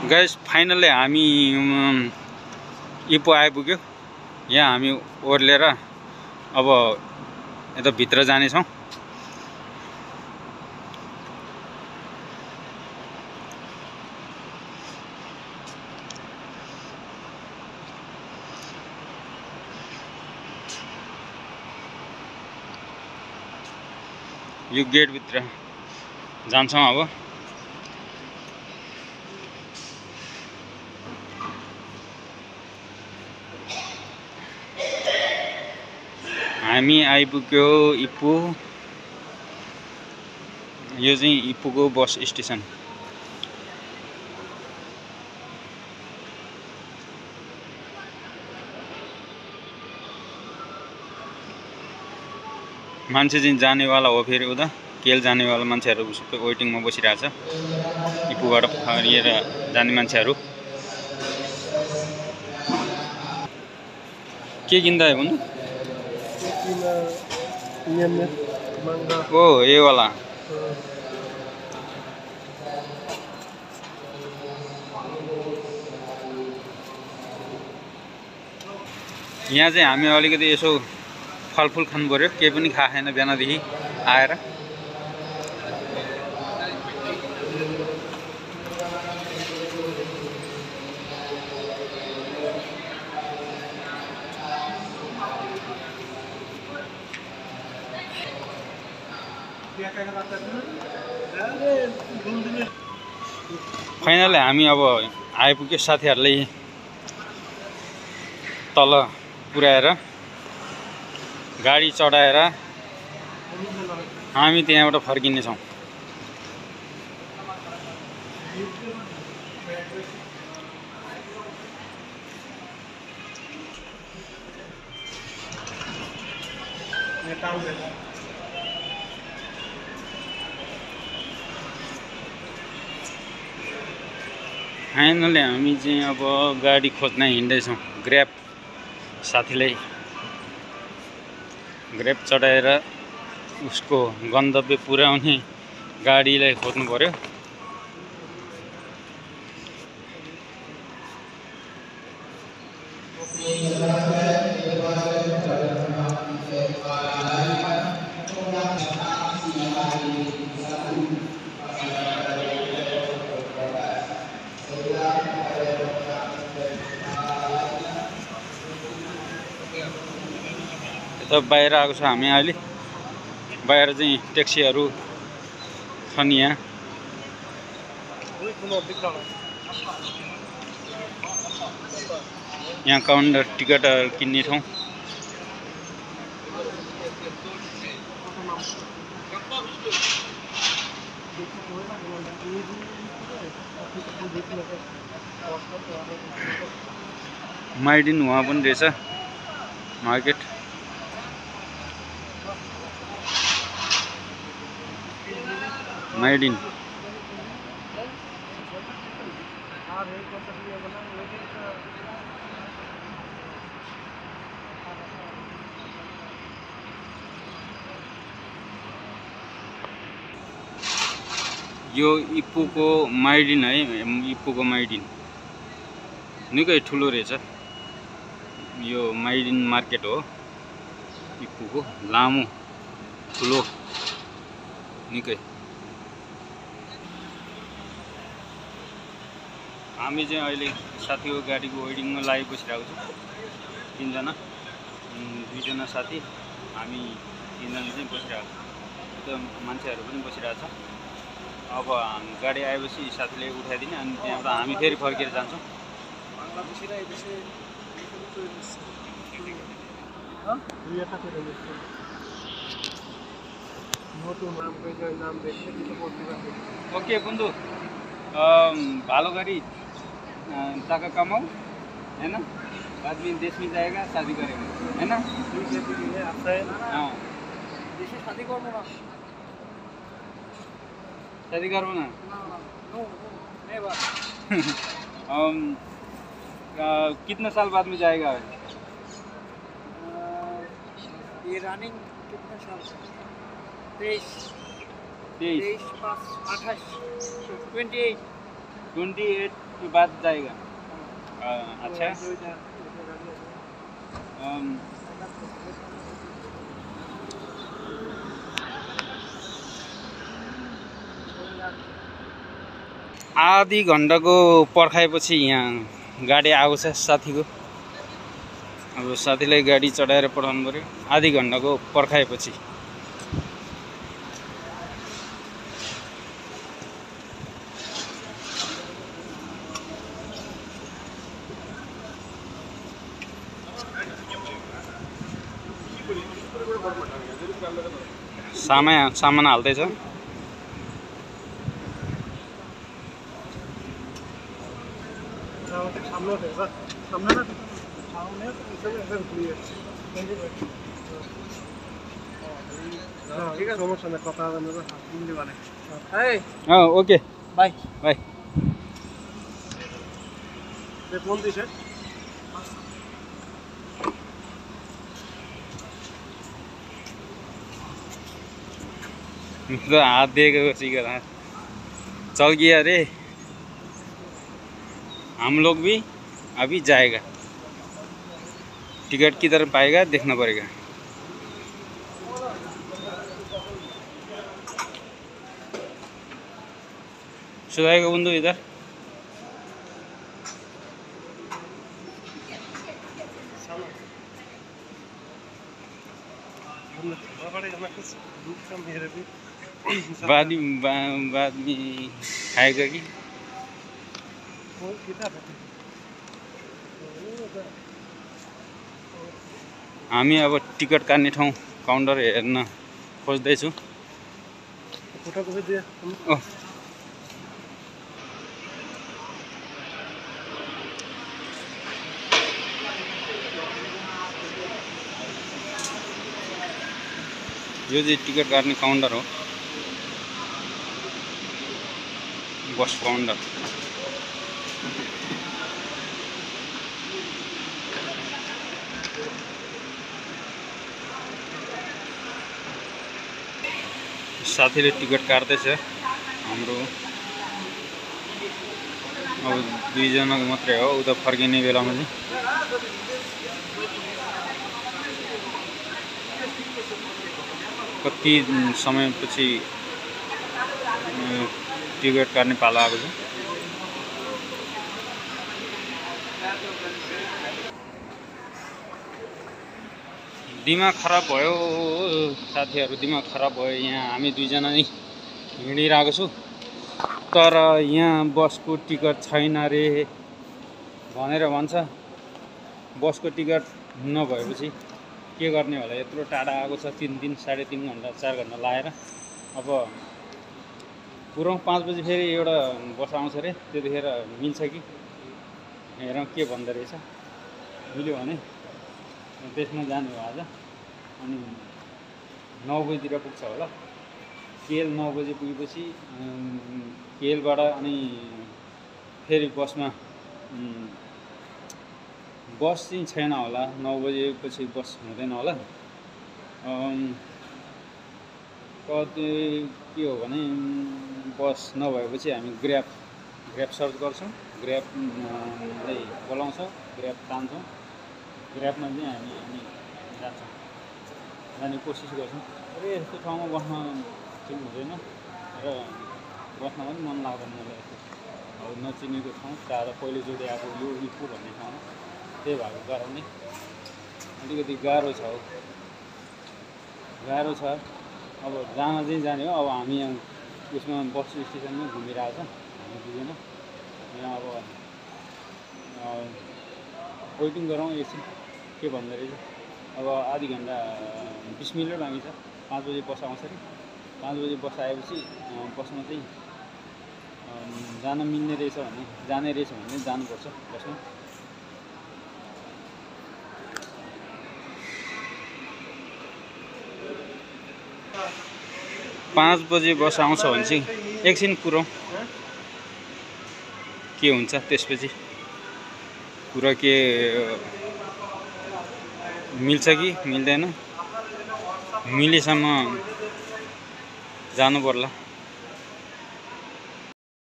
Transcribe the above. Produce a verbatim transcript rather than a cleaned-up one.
Guys finally हामी Ipoh आइपुग्यो। यहाँ हामी ओर्लेर अब यता भित्र जानेछौँ। यो गेट भित्र जान्छौँ अब। हामी आइपुग्यो इपो। यो चाहिँ इपोको बस स्टेसन। मान्छे चाहिँ जानेवाला हो, फेरि उता केल जानेवाला मान्छेहरू सबै वेटिङमा बसिरहेछ। इपोबाट फरिएर जाने मान्छेहरू के किन्दा है भन्नु? ओ ये वाला यहाँ चाहिँ हामी अलिकति यसो फलफुल खानु पर्यो। केही पनि खाएको छैन बिहानदेखि आएर। फाइनली हामी अब आइपुग्यो। साथीहरूलाई तल पुर्याएर गाडी चढाएर हामी त्यहाँबाट फर्किनेछौँ। फाइनली हामी चाहिँ अब गाडी खोज्न हिँड्दैछौँ। ग्र्याब साथीलाई ग्र्याब चढाएर उसको गन्तव्य पुर्याउने गाडीलाई खोज्नु पर्यो। त बाहिर आएको छ हामी अहिले। बाहिर चाहिँ ट्याक्सीहरू छन्। यहाँ यहाँ काउन्टर टिकटहरू किन्ने ठाउँ। माइडिन वहाँ पनि रहेछ मार्केट। माइडिन यो इपोको माइडिन है। इपोको माइडिन निकै ठुलो रहेछ। यो माइडिन मार्केट हो इपोको। लामो ठुलो निकै। हामी चाहिँ अहिले साथीको गाडीको वेटिङमा लागि बसिरहेको छौँ। तिनजना दुईजना साथी हामी तिनजना चाहिँ बसिरहेको छौँ। त्यो मान्छेहरू पनि बसिरहेछ। अब गाडी आएपछि साथीले उठाइदिने अनि त्यहाँबाट हामी फेरि फर्केर जान्छौँ। ओके बन्धु, भालो गरी टाका कमाऊ है ना, बाद में देश में जाएगा, शादी करेगा है ना। हाँ शादी करो ना, शादी करो ना। कितना साल बाद में जाएगा? ये रनिंग कितना साल? तेईस तेईस तेईस पाँच अट्ठाईस ट्वेंटी एट ट्वेंटी एट के बाद जाएगा। आ, अच्छा दुईटा गाडी अम, आधी घन्टाको पर्खाएपछि यहाँ गाडी आएको छ साथीको। अब साथीलाई गाडी चढाएर पठाउनु पर्यो आधी घन्टाको पर्खाएपछि। सामान सामान हाल्दैछ। अँ ओके बाई बाई। तो हाथ देगा उसी का चल गया रे। हम लोग भी अभी जाएगा। टिकट किधर पाएगा देखना पड़ेगा। सुधाएगा बंधु इधर। बाद में बा- बाद में खाएगा कि हामी अब टिकट काट्ने ठाउँ काउन्टर हेर्न खोज्दैछु। ओह यो चाहिँ टिकट काट्ने काउन्टर हो, बस काउन्टर। साथीले टिकट काट्दैछ हाम्रो। अब दुईजनाको मात्रै हो, उता फर्किने बेलामा चाहिँ कति समयपछि टिकट काट्ने पाला आएको छ। दिमाग खराब भयो साथीहरू, दिमाग खराब भयो। यहाँ हामी दुईजना नै हिँडिरहेको छु, तर यहाँ बसको टिकट छैन रे भनेर भन्छ। बसको टिकट नभएपछि के गर्ने होला। यत्रो टाढा आएको छ, तिन दिन साढे तिन घन्टा चार घन्टा लाएर। अब पुरौँ पाँच बजी फेरि एउटा बस आउँछ अरे, त्यतिखेर मिल्छ कि हेरौँ के भन्दो रहेछ। मिल्यो भने त्यसमा जाने हो आज। अनि नौ बजीतिर पुग्छ होला। केएल नौ बजी पुगेपछि केएलबाट अनि फेरि बसमा बस चाहिँ छैन होला। नौ बजेपछि बस हुँदैन होला। कति के हो भने बस नभएपछि हामी ग्र्याब ग्र्याब सर्च गर्छौँ, ग्र्याबलाई बोलाउँछौँ, ग्र्याब तान्छौँ। ग्र्याबमा चाहिँ हामी हामी जान्छौँ, जाने कोसिस गर्छौँ। अरे यस्तो ठाउँमा बस्न ठिक हुँदैन र बस्न पनि मन लाग्दैन मलाई। यस्तो अब नचिनेको ठाउँ, टाढा पहिलोचोटि आएको यो इफु भन्ने ठाउँमा, त्यही भएको कारणले अलिकति गाह्रो छ। गाह्रो छ। अब जान चाहिँ जाने हो। अब हामी यहाँ उसमा बस स्टेसनमा घुमिरहेको छ हामी दुईजना। यहाँ अब वेटिङ गरौँ एकछिन के भन्दो रहेछ। अब आधी घन्टा बिस मिनट बाँकी छ। पाँच बजी बस आउँछ अरे। पाँच बजी बस आएपछि बसमा चाहिँ जान मिल्ने रहेछ भने जाने रहेछ भने जानुपर्छ बसमा। पाँच बजे बस आउँछ भने चाहिँ एकछिन कुरौँ के हुन्छ त्यसपछि। कुरा के मिल्छ कि मिल्दैन, मिलेसम्म जानु पर्ला।